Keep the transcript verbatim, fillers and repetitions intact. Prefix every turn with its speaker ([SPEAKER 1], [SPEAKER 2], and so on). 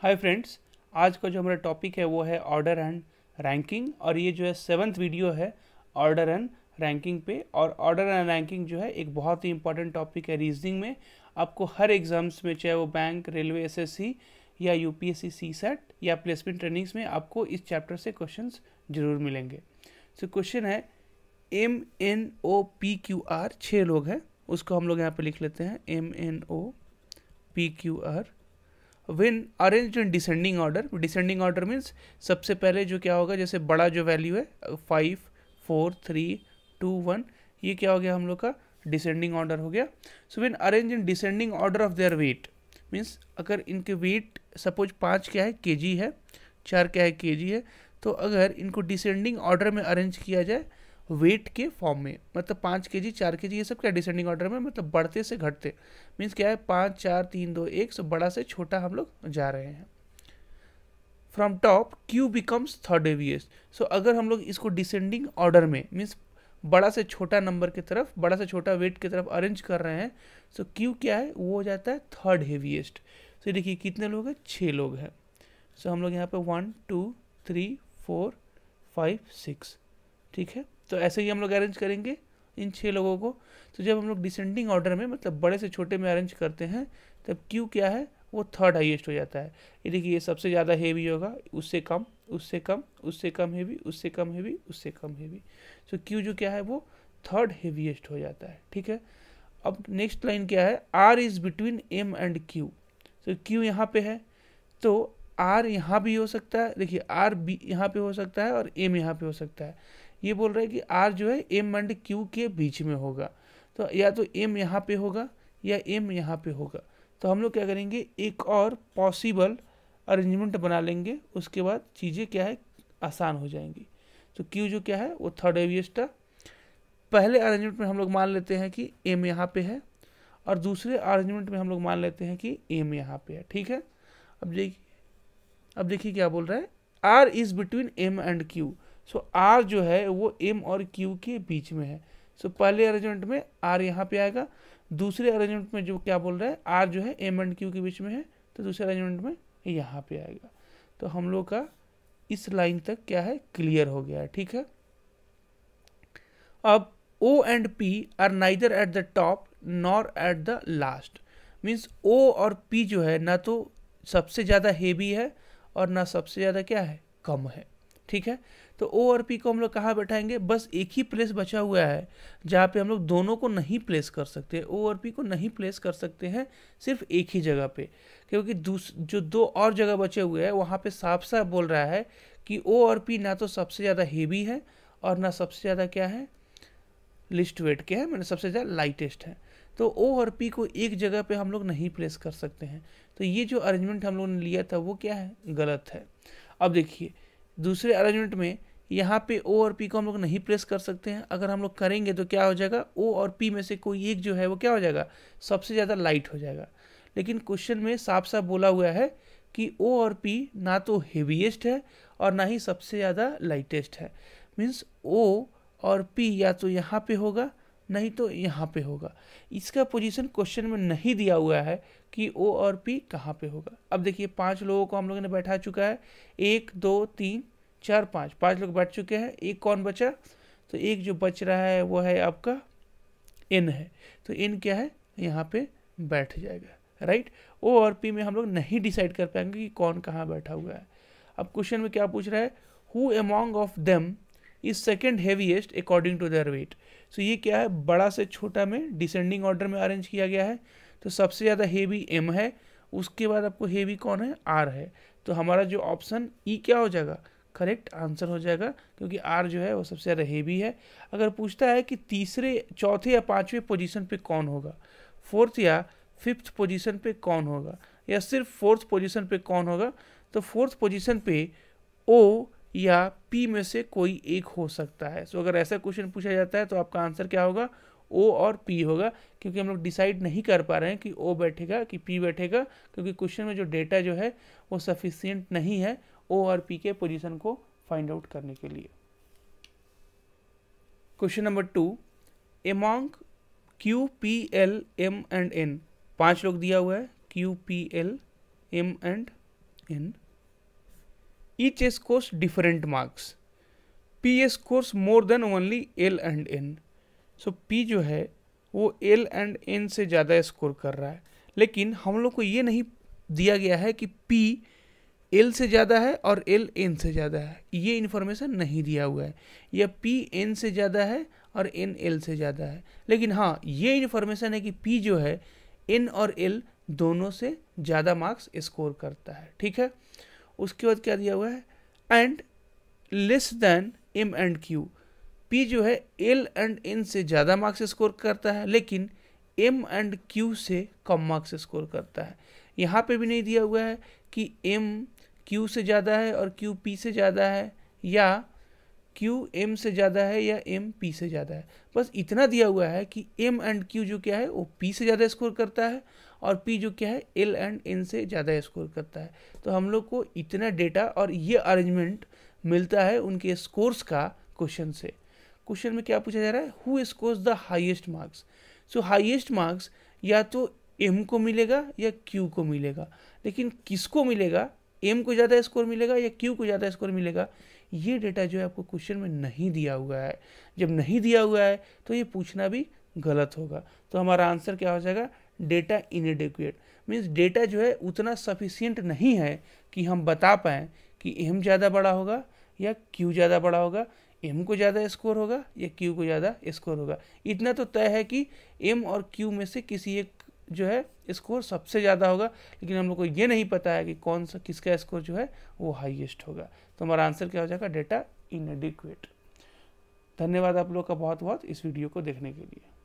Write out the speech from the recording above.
[SPEAKER 1] Hi friends, आज का जो हमारा टॉपिक है वो है ऑर्डर एंड रैंकिंग। और ये जो है सेवन्थ वीडियो है ऑर्डर एंड रैंकिंग पे। और ऑर्डर एंड रैंकिंग जो है एक बहुत ही इंपॉर्टेंट टॉपिक है रीजनिंग में। आपको हर एग्जाम्स में, चाहे वो बैंक, रेलवे, एसएससी या यूपीएससी, सीसैट या प्लेसमेंट ट्रेनिंग्स में, आपको इस चैप्टर से क्वेश्चंस जरूर मिलेंगे। सो क्वेश्चन है M N O P Q R, छः लोग हैं, उसको हम लोग यहाँ पे लिख लेते हैं M N O P Q R when arranged in descending order. Descending order means सबसे पहले जो क्या होगा, जैसे बड़ा जो वैल्यू है five four three two one, ये क्या हो गया हम लोग का डिसेंडिंग ऑर्डर हो गया। So when arrange in descending order of their weight means अगर इनके वेट सपोज पाँच क्या है केजी है, चार क्या है केजी है, तो अगर इनको डिसेंडिंग ऑर्डर में अरेंज किया जाए वेट के फॉर्म में, मतलब पाँच के जी चार के जी ये सब क्या डिसेंडिंग ऑर्डर में, मतलब बढ़ते से घटते, मीन्स क्या है पाँच चार तीन दो एक, सो बड़ा से छोटा हम लोग जा रहे हैं। From top Q becomes third heaviest. So अगर हम लोग इसको डिसेंडिंग ऑर्डर में मीन्स बड़ा से छोटा नंबर की तरफ, बड़ा से छोटा वेट की तरफ अरेंज कर रहे हैं, सो so क्यू क्या है वो हो जाता है थर्ड हेवीएस्ट। सो देखिए कितने लोग हैं, छः लोग हैं। सो so हम लोग यहाँ पे one two three four five six, ठीक है। तो ऐसे ही हम लोग अरेंज करेंगे इन छः लोगों को। तो जब हम लोग डिसेंडिंग ऑर्डर में मतलब बड़े से छोटे में अरेंज करते हैं तब क्यू क्या है वो थर्ड हाईएस्ट हो जाता है। ये देखिए ये सबसे ज़्यादा हेवी होगा, उससे कम, उससे कम, उससे कम हेवी, उससे कम हेवी, उससे कम हेवी। सो क्यू जो क्या है वो थर्ड हेवीएस्ट हो जाता है, ठीक है। अब नेक्स्ट लाइन क्या है, R is between M and Q. तो क्यू यहाँ पे है तो आर यहाँ भी हो सकता है, देखिए आर बी यहाँ पे हो सकता है और एम यहाँ पे हो सकता है। ये बोल रहा है कि आर जो है एम एंड क्यू के बीच में होगा, तो या तो एम यहाँ पे होगा या एम यहाँ पे होगा। तो हम लोग क्या करेंगे, एक और पॉसिबल अरेंजमेंट बना लेंगे, उसके बाद चीज़ें क्या है आसान हो जाएंगी। तो क्यू जो क्या है वो थर्ड हेवीएस्ट है। पहले अरेंजमेंट में हम लोग मान लेते हैं कि एम यहाँ पे है और दूसरे अरेंजमेंट में हम लोग मान लेते हैं कि एम यहाँ पे है, ठीक है। अब देखिए अब देखिए क्या बोल रहा है, R is between M and Q. So R जो है वो एम और क्यू के बीच में है। सो so, पहले अरेंजमेंट में आर यहाँ पे आएगा, दूसरे अरेंजमेंट में जो क्या बोल रहा है आर जो है एम एंड क्यू के बीच में है, तो दूसरे अरेंजमेंट में यहाँ पे आएगा। तो हम लोग का इस लाइन तक क्या है क्लियर हो गया है, ठीक है। अब O and P R neither at the top nor at the last. Means O और पी जो है ना तो सबसे ज़्यादा हेवी है और ना सबसे ज़्यादा क्या है कम है, ठीक है। तो ओ और पी को हम लोग कहाँ बैठाएंगे, बस एक ही प्लेस बचा हुआ है जहाँ पे हम लोग दोनों को नहीं प्लेस कर सकते, ओ और पी को नहीं प्लेस कर सकते हैं सिर्फ एक ही जगह पे, क्योंकि दूस जो दो और जगह बचे हुए हैं वहाँ पे साफ साफ बोल रहा है कि ओ और पी ना तो सबसे ज़्यादा हेवी है और ना सबसे ज़्यादा क्या है लिस्ट वेट के है, मतलब सबसे ज़्यादा लाइटेस्ट है। तो ओ और पी को एक जगह पे हम लोग नहीं प्लेस कर सकते हैं। तो ये जो अरेंजमेंट हम लोगों ने लिया था वो क्या है गलत है। अब देखिए दूसरे अरेंजमेंट में यहाँ पे ओ और पी को हम लोग नहीं प्लेस कर सकते हैं। अगर हम लोग करेंगे तो क्या हो जाएगा, ओ और पी में से कोई एक जो है वो क्या हो जाएगा सबसे ज़्यादा लाइट हो जाएगा। लेकिन क्वेश्चन में साफ साफ बोला हुआ है कि ओ और पी ना तो हेवीएस्ट है और ना ही सबसे ज़्यादा लाइटेस्ट है। मीन्स ओ और पी या तो यहाँ पे होगा नहीं तो यहाँ पे होगा। इसका पोजीशन क्वेश्चन में नहीं दिया हुआ है कि ओ और पी कहाँ पे होगा। अब देखिए पांच लोगों को हम लोगों ने बैठा चुका है, एक दो तीन चार पाँच, पांच लोग बैठ चुके हैं। एक कौन बचा, तो एक जो बच रहा है वो है आपका एन है, तो एन क्या है यहाँ पे बैठ जाएगा, राइट। ओ और पी में हम लोग नहीं डिसाइड कर पाएंगे कि कौन कहाँ बैठा हुआ है। अब क्वेश्चन में क्या पूछ रहा है, who among of them is second heaviest according to their weight. So ये क्या है बड़ा से छोटा में डिसेंडिंग ऑर्डर में अरेंज किया गया है। तो सबसे ज़्यादा हेवी एम है, उसके बाद आपको हेवी कौन है आर है। तो हमारा जो ऑप्शन ई क्या हो जाएगा करेक्ट आंसर हो जाएगा, क्योंकि आर जो है वो सबसे ज़्यादा हेवी है। अगर पूछता है कि तीसरे चौथे या पाँचवें पोजीशन पे कौन होगा, फोर्थ या फिफ्थ पोजीशन पे कौन होगा, या सिर्फ फोर्थ पोजीशन पे कौन होगा, तो फोर्थ पोजीशन पे ओ या पी में से कोई एक हो सकता है। सो so, अगर ऐसा क्वेश्चन पूछा जाता है तो आपका आंसर क्या होगा ओ और पी होगा, क्योंकि हम लोग डिसाइड नहीं कर पा रहे हैं कि ओ बैठेगा कि पी बैठेगा, क्योंकि क्वेश्चन में जो डेटा जो है वो सफिशिएंट नहीं है ओ और पी के पोजीशन को फाइंड आउट करने के लिए। Question number two, among Q P L M and N, पांच लोग दिया हुआ है Q P L M and in each scores different marks. P scores more than only L and N. So so, P जो है वो L and N से ज़्यादा स्कोर कर रहा है, लेकिन हम लोग को ये नहीं दिया गया है कि P L से ज़्यादा है और L N से ज़्यादा है, ये इन्फॉर्मेशन नहीं दिया हुआ है। या P N से ज़्यादा है और N L से ज़्यादा है, लेकिन हाँ ये इन्फॉर्मेशन है कि P जो है N और L दोनों से ज़्यादा मार्क्स स्कोर करता है। ठीक है, उसके बाद क्या दिया हुआ है, and less than M and Q। P जो है L एंड N से ज़्यादा मार्क्स स्कोर करता है, लेकिन M एंड Q से कम मार्क्स स्कोर करता है। यहाँ पे भी नहीं दिया हुआ है कि M Q से ज़्यादा है और Q P से ज़्यादा है, या Q M से ज़्यादा है या M P से ज़्यादा है। बस इतना दिया हुआ है कि M एंड Q जो क्या है वो P से ज़्यादा स्कोर करता है और P जो क्या है L एंड N से ज़्यादा स्कोर करता है। तो हम लोग को इतना डेटा और ये अरेंजमेंट मिलता है उनके स्कोर्स का क्वेश्चन से। क्वेश्चन में क्या पूछा जा रहा है, who scores the highest marks. So highest marks या तो M को मिलेगा या Q को मिलेगा, लेकिन किसको मिलेगा, M को ज़्यादा स्कोर मिलेगा या Q को ज़्यादा स्कोर मिलेगा, ये डेटा जो है आपको क्वेश्चन में नहीं दिया हुआ है। जब नहीं दिया हुआ है तो ये पूछना भी गलत होगा। तो हमारा आंसर क्या हो जाएगा, डेटा इनएडिक्वेट। मीन्स डेटा जो है उतना सफिशिएंट नहीं है कि हम बता पाएँ कि M ज़्यादा बड़ा होगा या Q ज़्यादा बड़ा होगा, M को ज़्यादा स्कोर होगा या Q को ज़्यादा स्कोर होगा। इतना तो तय है कि M और Q में से किसी एक जो है स्कोर सबसे ज़्यादा होगा, लेकिन हम लोग को ये नहीं पता है कि कौन सा किसका स्कोर जो है वो हाईएस्ट होगा। तो हमारा आंसर क्या हो जाएगा, डेटा इनएडिक्वेट। धन्यवाद आप लोग का बहुत बहुत इस वीडियो को देखने के लिए।